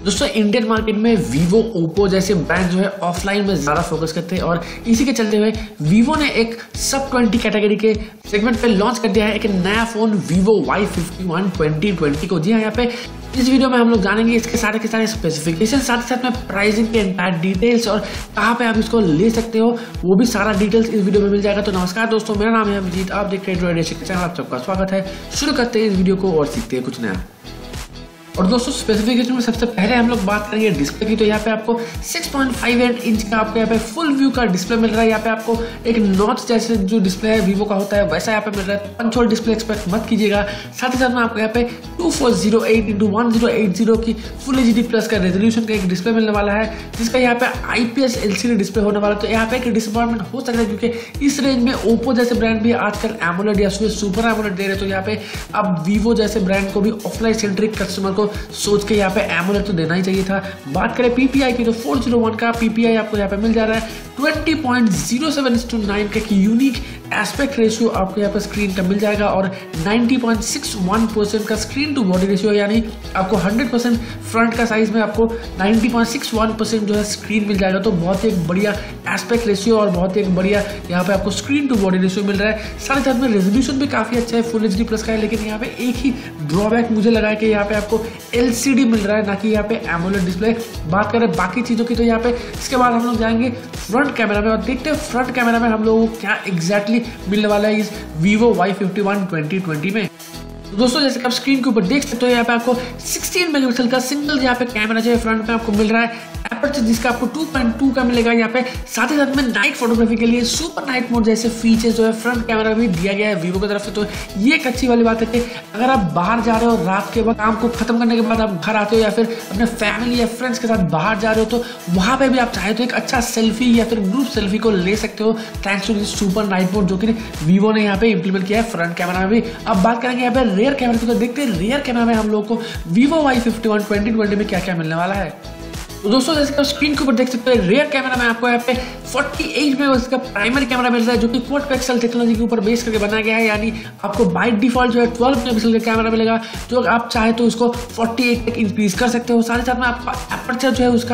दोस्तों Indian market में Vivo, Oppo जैसे ब्रांड जो है ऑफलाइन में ज्यादा फोकस करते हैं और इसी के चलते हुए वीवो ने एक सब 20 कैटेगरी के सेगमेंट पे लॉन्च कर दिया है एक नया फोन वीवो Y51 2020 को। जी हाँ, यहाँ पे इस वीडियो में हम लोग जानेंगे इसके सारे के सारे स्पेसिफिकेशन, साथ ही साथ में प्राइसिंग के एंटायर डिटेल्स और कहाँ पे आप इसको ले सकते हो, वो भी सारा डिटेल्स इस वीडियो में मिल जाएगा। तो नमस्कार दोस्तों, मेरा नाम है अभिजीत, आप देख रहे हैं चैनल, आप सबका स्वागत है। शुरू करते हैं इस वीडियो को और सीखते हैं कुछ नया। और दोस्तों स्पेसिफिकेशन में सबसे पहले हम लोग बात करेंगे डिस्प्ले की। तो यहाँ पे आपको 6.58 इंच का आपको यहाँ पे फुल व्यू का डिस्प्ले मिल रहा है। यहाँ पे आपको एक नॉच जैसे जो डिस्प्ले है वीवो का होता है वैसा यहाँ पे मिल रहा है। पंच होल डिस्प्ले एक्सपेक्ट मत कीजिएगा। साथ ही साथ में आपको यहाँ पे 2408x1080 की फुल HD प्लस का रेजोल्यूशन का एक डिस्प्ले मिलने वाला है, जिसका यहाँ पे IPS LCD डिस्प्ले होने वाला है। तो यहाँ पे एक डिसअपॉइंटमेंट हो सकता है क्योंकि इस रेंज में ओप्पो जैसे ब्रांड भी आजकल एमोलेड या सुपर एमोलेड दे रहे। तो यहाँ पे अब वीवो जैसे ब्रांड को भी ऑफलाइन सेंट्रिक कस्टमर को सोच के यहाँ पे एमोलेड तो देना ही चाहिए था। बात करें PPI की तो 401 का PPI आपको यहाँ पे मिल जा रहा है। 20.07:9 का यूनिक एस्पेक्ट रेशियो आपको यहाँ पे स्क्रीन का मिल जाएगा और 90.61% का स्क्रीन टू बॉडी रेशियो, यानी आपको 100% फ्रंट का साइज में आपको 90.61% जो है स्क्रीन मिल जाएगा। तो बहुत ही एक बढ़िया एस्पेक्ट रेशियो और बहुत ही एक बढ़िया यहाँ पे आपको स्क्रीन टू बॉडी रेशियो मिल रहा है। साथ ही साथ में रेजोल्यूशन भी काफी अच्छा है, फुल HD प्लस का है। लेकिन यहाँ पे एक ही ड्रॉबैक मुझे लगा है कि यहाँ पे आपको LCD मिल रहा है, ना कि यहाँ पे एमोलेड डिस्प्ले। बात करें बाकी चीजों की तो यहाँ पे इसके बाद हम लोग जाएंगे फ्रंट कैमरा में और देखते हैं फ्रंट कैमरा में हम लोगों को क्या एग्जैक्टली मिलने वाला है इस वीवो Y51 2020 में। तो दोस्तों जैसे आप स्क्रीन के ऊपर देख सकते हो, यहाँ पे आपको 16 मेगापिक्सल का सिंगल यहाँ पे कैमरा जो है फ्रंट में आपको मिल रहा है। एपर्चर जिसका आपको 2.2 का मिलेगा यहाँ पे। साथ ही साथ में नाइट फोटोग्राफी के लिए सुपर नाइट मोड जैसे फीचर्स जो है फ्रंट कैमरा भी दिया गया है वीवो की तरफ से। तो ये एक अच्छी वाली बात है कि अगर आप बाहर जा रहे हो रात के वक्त, काम को खत्म करने के बाद आप घर आते हो या फिर अपने फैमिली या फ्रेंड्स के साथ बाहर जा रहे हो, तो वहां पे भी आप चाहे तो एक अच्छा सेल्फी या फिर ग्रुप सेल्फी को ले सकते हो thanks to this super night mode जो कि वीवो ने यहाँ पे इंप्लीमेंट किया है फ्रंट कैमरा में भी। अब बात करेंगे यहाँ पे रेयर कैमरा की, तो देखते हैं रेयर कैमरा में हम लोगों को वीवो Y51 2020 में क्या क्या मिलने वाला है। तो दोस्तों जैसे आप स्क्रीन के ऊपर देख सकते हैं, रेयर कैमरा में आपको यहाँ पे 48 में उसका प्राइमरी कैमरा मिल रहा है जो कि क्वाड पिक्सल टेक्नोलॉजी के ऊपर बेस करके बनाया गया है। यानी आपको बाय डिफॉल्ट जो है 12 मेगापिक्सल का कैमरा मिलेगा, जो आप चाहे तो उसको 48 तक इंक्रीज कर सकते हो। साथ ही साथ में आपका एपर्चर जो है उसका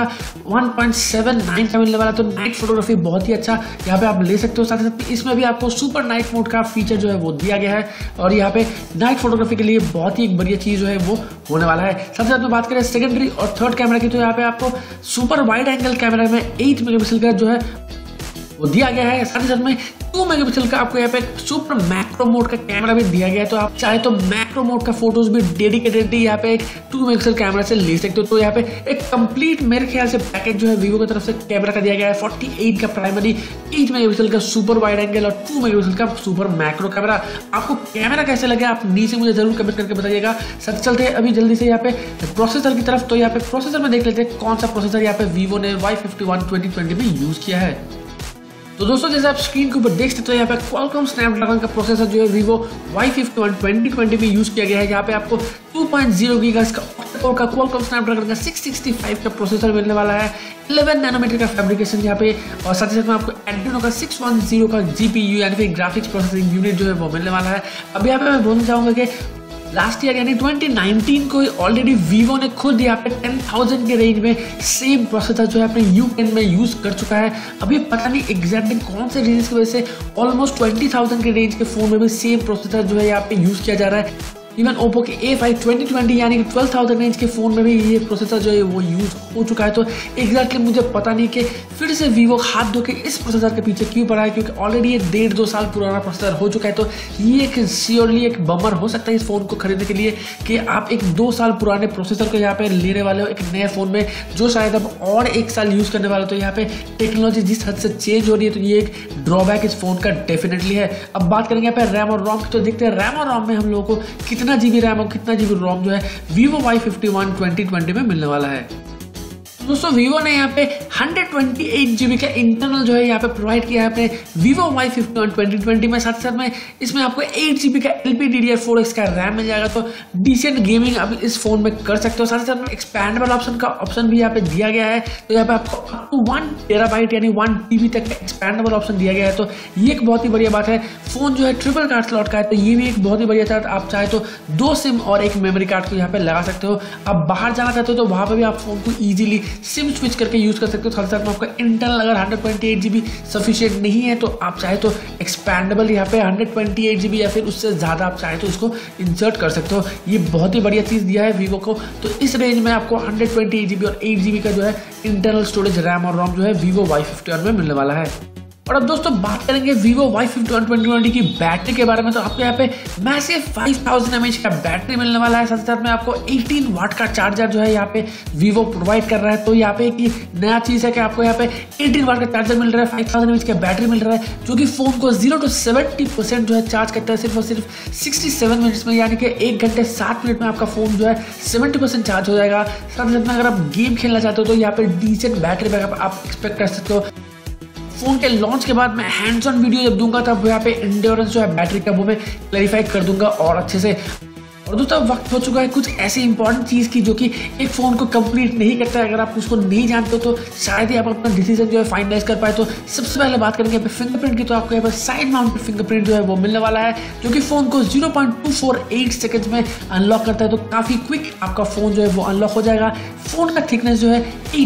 1.79 का मिलने वाला। तो नाइट फोटोग्राफी बहुत ही अच्छा यहाँ पे आप ले सकते हो। साथ ही साथ इसमें भी आपको सुपर नाइट मोड का फीचर जो है वो दिया गया है और यहाँ पे नाइट फोटोग्राफी के लिए बहुत ही एक बढ़िया चीज जो है वो होने वाला है। साथ ही साथ में बात करें सेकेंडरी और थर्ड कैमरा की, तो यहाँ पे आपको सुपर वाइड एंगल कैमरा में 8 मेगापिक्सल का जो है वो दिया गया है। साथ ही साथ में 2 मेगापिक्सल का आपको यहाँ पे सुपर मैक्रो मोड का कैमरा भी दिया गया है। तो आप चाहे तो मैक्रो मोड का फोटोज भी डेडिकेटेडली यहाँ पे एक 2 मेगापिक्सल कैमरा से ले सकते हो। तो यहाँ पे एक कंप्लीट मेरे ख्याल से पैकेज जो है वीवो की तरफ से कैमरा का दिया गया है। 48 का प्राइमरी, 8 मेगापिक्सल का सुपर वाइड एंगल और 2 मेगापिक्सल का सुपर मैक्रो कैमरा। आपको कैमरा कैसे लगे आप नीचे मुझे जरूर कमेंट करके बताइएगा। सच चलते हैं अभी जल्दी से यहाँ पे प्रोसेसर की तरफ। तो यहाँ पे प्रोसेसर में देख लेते हैं कौन सा प्रोसेसर यहाँ पे वीवो ने Y51 2020 में यूज किया है। तो दोस्तों जैसे आप स्क्रीन के ऊपर देख सकते हो, यहाँ पे क्वालकॉम स्नैपड्रैगन का प्रोसेसर जो है वीवो Y51 2020 में यूज किया गया है। यहाँ पे आपको 2.0 गीगाहर्ट्ज का ऑक्टा-कोर का क्वालकॉम स्नैपड्रैगन का 665 का प्रोसेसर मिलने वाला है। 11 नैनोमीटर का फैब्रिकेशन यहाँ पे और साथ ही साथ में आपको एड्रेनो का 610 का GPU यानी फिर ग्राफिक्स प्रोसेसिंग यूनिट जो है वो मिलने वाला है। अब यहाँ पे मैं बोलना चाहूंगा कि लास्ट ईयर यानी 2019 को ऑलरेडी वीवो ने खुद यहाँ पे 10,000 के रेंज में सेम प्रोसेसर जो है अपने U10 में यूज कर चुका है। अभी पता नहीं एग्जैक्टली कौन से रीजन की वजह से ऑलमोस्ट 20,000 के रेंज के फोन में भी सेम प्रोसेसर जो है यहाँ पे यूज किया जा रहा है। इवन ओप्पो के A5 2020 यानी कि 12,000 रेंज के फोन में भी ये प्रोसेसर जो है वो यूज हो चुका है। तो एग्जैक्टली मुझे पता नहीं कि फिर से वीवो हाथ धो के इस प्रोसेसर के पीछे क्यों पड़ा है, क्योंकि ऑलरेडी ये 1.5-2 साल पुराना प्रोसेसर हो चुका है। तो ये एक श्योरली एक बमर हो सकता है इस फोन को खरीदने के लिए कि आप एक 2 साल पुराने प्रोसेसर को यहाँ पे लेने वाले हो एक नए फोन में जो शायद अब और 1 साल यूज करने वाले हो। तो यहाँ पे टेक्नोलॉजी जिस हद से चेंज हो रही है, तो ये एक ड्रॉबैक इस फोन का डेफिनेटली है। अब बात करेंगे यहाँ पे रैम और रोम की, तो देखते हैं रैम और रोम में हम लोगों को कितना GB रैम और कितना GB रोम जो है वीवो Y51 2020 में मिलने वाला है। दोस्तों वीवो ने यहाँ पे 128 GB का इंटरनल जो है यहाँ पे प्रोवाइड किया है अपने Vivo Y51 2020 में। साथ में इसमें आपको 8 GB का LPDDR4X का रैम मिल जाएगा, तो डिसेंट गेमिंग आप इस फोन में कर सकते हो। साथ में एक्सपैंडेबल ऑप्शन भी यहाँ पे दिया गया है, तो यहाँ पे आपको अप टू 1 TB यानी 1 TB तक का एक्सपैंडेबल ऑप्शन दिया गया है, तो ये एक बहुत ही बढ़िया बात है। फोन जो है ट्रिपल कार्ड स्लॉट का है, तो ये भी एक बहुत ही बढ़िया था। आप चाहे तो 2 सिम और एक मेमोरी कार्ड को यहाँ पे लगा सकते हो। आप बाहर जाना चाहते हो तो वहां पे भी आप फोन को इजीली सिम स्विच करके यूज कर सकते हो। साथ में आपका इंटरनल अगर 128 GB सफिशिएंट नहीं है तो आप चाहे तो एक्सपैंडेबल यहाँ पे 128 GB या फिर उससे ज्यादा आप चाहे तो इसको इंसर्ट कर सकते हो। ये बहुत ही बढ़िया चीज दिया है वीवो को। तो इस रेंज में आपको 128 GB और 8 GB का जो है इंटरनल स्टोरेज रैम और रोम जो है Vivo Y51 में मिलने वाला है। और अब दोस्तों बात करेंगे Vivo Y51 2020 की बैटरी के बारे में, तो आपको यहाँ पे मैसिव 5000 mAh का बैटरी मिलने वाला है। साथ में आपको 18 वाट का चार्जर जो है यहाँ पे Vivo प्रोवाइड कर रहा है। तो यहाँ पे एक नया चीज है कि आपको यहाँ पे 18 वाट का चार्जर मिल रहा है, 5000 mAh का बैटरी मिल रहा है, जो कि फोन को 0 to 70% जो है चार्ज करता है सिर्फ और सिर्फ 67 मिनट्स में, यानी कि 1 घंटे 7 मिनट में आपका फोन जो है 70% चार्ज हो जाएगा। साथ में अगर आप गेम खेलना चाहते हो तो यहाँ पे डिसेंट बैटरी बैकअप आप एक्सपेक्ट कर सकते हो। फोन के लॉन्च के बाद मैं हैंड्स ऑन वीडियो जब दूंगा तब यहाँ पे एंड्योरेंस जो है बैटरी का वो मैं क्लैरिफाई कर दूंगा और अच्छे से। और दोस्तों वक्त हो चुका है कुछ ऐसी इंपॉर्टेंट चीज की जो कि एक फोन को कंप्लीट नहीं करता है। अगर आप उसको नहीं जानते हो तो शायद ही आप अपना डिसीजन जो है फाइनलाइज कर पाए। तो सबसे पहले बात करेंगे फिंगरप्रिंट की, तो आपको यहाँ पर साइड माउंटेड फिंगरप्रिंट जो है वो मिलने वाला है, जो कि फोन को 0.248 सेकंड्स में अनलॉक करता है। तो काफी क्विक आपका फोन जो है वो अनलॉक हो जाएगा। फोन का थिकनेस जो है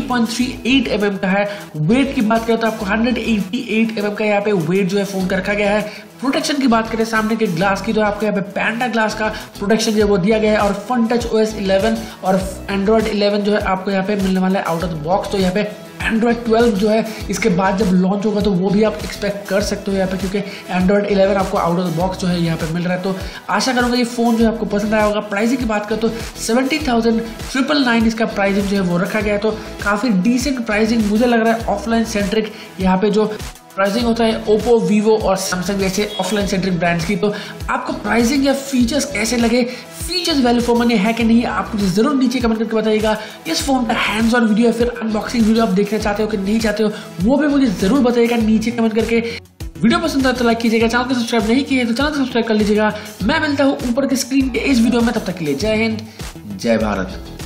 8.38 mm का है। वेट की बात करें तो आपको 188 mm का यहाँ पे वेट जो है फोन का रखा गया है। प्रोटेक्शन की बात करें सामने के ग्लास की, तो आपको यहाँ पे पैंडा ग्लास का प्रोटेक्शन जो है वो दिया गया है। और फन टच OS 11 और एंड्रॉइड 11 जो है आपको यहाँ पे मिलने वाला है आउट ऑफ द बॉक्स। तो यहाँ पे एंड्रॉइड 12 जो है इसके बाद जब लॉन्च होगा तो वो भी आप एक्सपेक्ट कर सकते हो यहाँ पे, क्योंकि एंड्रॉइड 11 आपको आउट ऑफ द बॉक्स जो है यहाँ पे मिल रहा है। तो आशा करूंगा ये फोन जो है आपको पसंद आया होगा। प्राइसिंग की बात करें तो 70,999 इसका प्राइसिंग जो है वो रखा गया है। तो काफी डिसेंट प्राइसिंग मुझे लग रहा है। ऑफलाइन सेंट्रिक यहाँ पे जो प्राइसिंग होता है ओप्पो, वीवो और सैमसंग जैसे ऑफलाइन सेंट्रिक ब्रांड्स की, तो आपको प्राइसिंग या फीचर्स कैसे लगे, फीचर्स वैल्यू फॉर मनी है कि नहीं, आप मुझे जरूर नीचे कमेंट करके बताइएगा। इस फोन का हैंड्स ऑन वीडियो या फिर अनबॉक्सिंग वीडियो आप देखना चाहते हो कि नहीं चाहते हो वो भी मुझे जरूर बताइएगा नीचे कमेंट करके। वीडियो पसंद आए तो लाइक कीजिएगा, चैनल को सब्सक्राइब नहीं किए तो चैनल को सब्सक्राइब कर लीजिएगा। मैं मिलता हूँ ऊपर के स्क्रीन के इस वीडियो में, तब तक के लिए जय हिंद, जय भारत।